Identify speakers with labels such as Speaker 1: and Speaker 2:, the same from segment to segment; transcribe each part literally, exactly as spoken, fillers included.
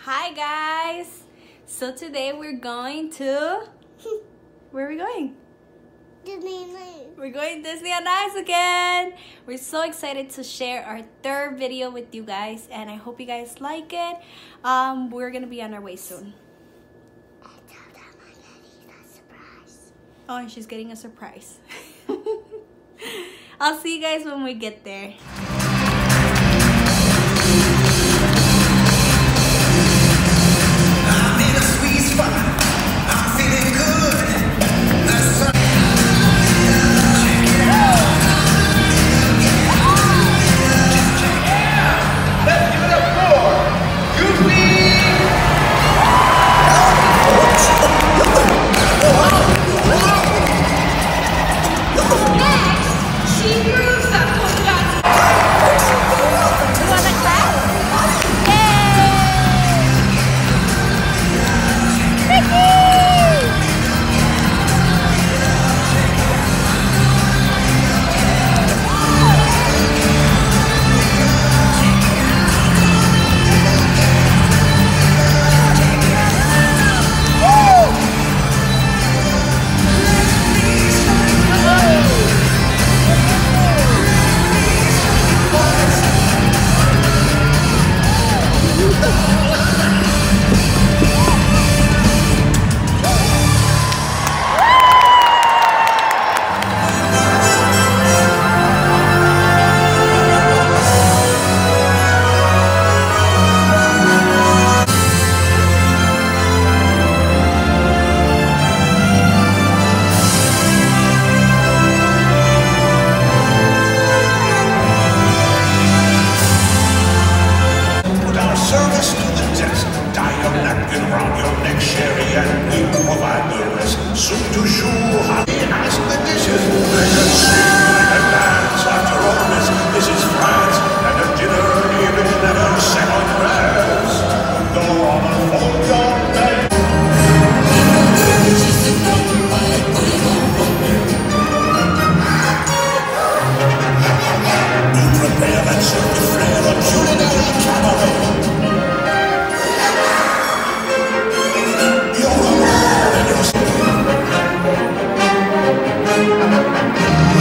Speaker 1: Hi guys! So today we're going to... Where are we going?
Speaker 2: Disneyland.
Speaker 1: We're going Disney on Ice again! We're so excited to share our third video with you guys and I hope you guys like it. Um, we're gonna be on our way soon.
Speaker 2: I told them I'm getting a surprise.
Speaker 1: Oh, and she's getting a surprise. I'll see you guys when we get there.
Speaker 2: Thank you.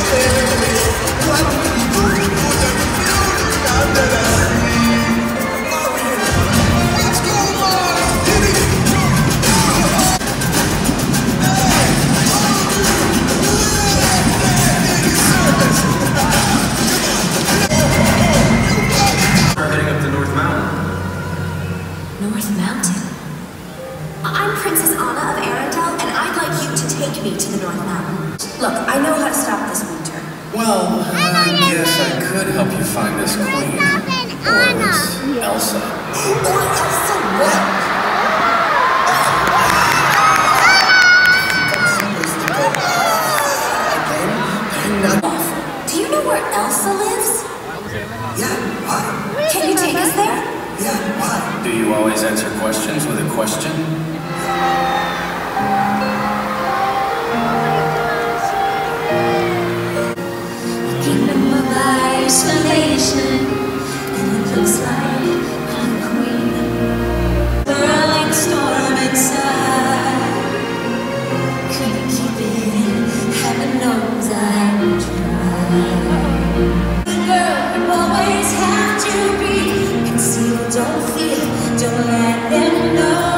Speaker 3: Look, I know how to stop this winter.
Speaker 4: Well, I guess I could help you find this queen. Or this Elsa.
Speaker 3: Or Elsa what? Do you know where Elsa lives?
Speaker 4: Yeah, why?
Speaker 3: Can you take us there?
Speaker 4: Yeah, why? Do you always answer questions with a question?
Speaker 3: Isolation, and it looks like I'm a queen. Whirling storm inside, couldn't keep it in. Heaven knows I tried. The girl you always have to be. Conceal, don't feel, don't let them know.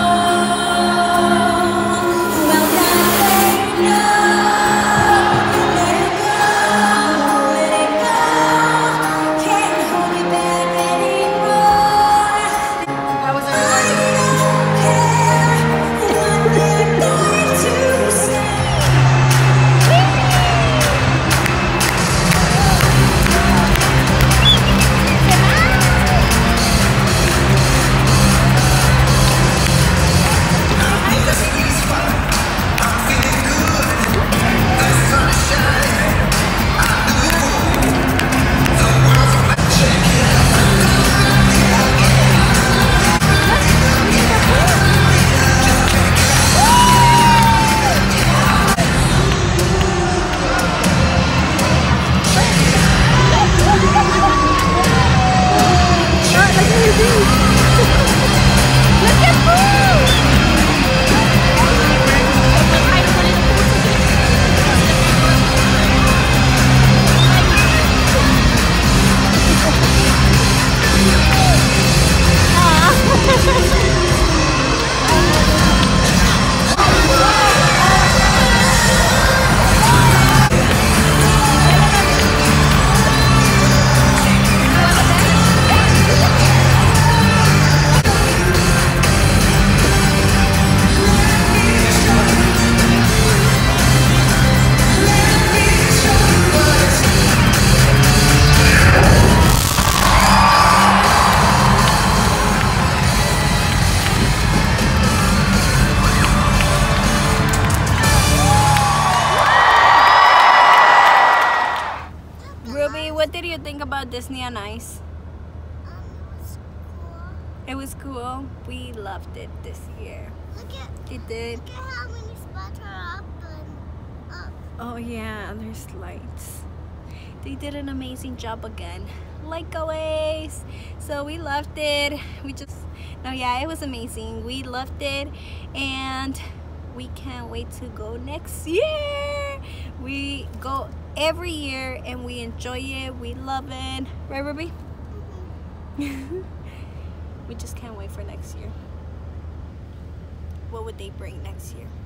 Speaker 1: What did you think about Disney on Ice?
Speaker 2: Um, it was cool.
Speaker 1: It was cool. We loved it this year.
Speaker 2: Look at,
Speaker 1: It did.
Speaker 2: look at how many spots are up and up.
Speaker 1: Oh yeah, there's lights. They did an amazing job again, like always. So we loved it. We just, no, yeah, it was amazing. We loved it, and we can't wait to go next year. We go every year and we enjoy it. We love it, right, Ruby? Mm-hmm. We just can't wait for next year. What would they bring next year?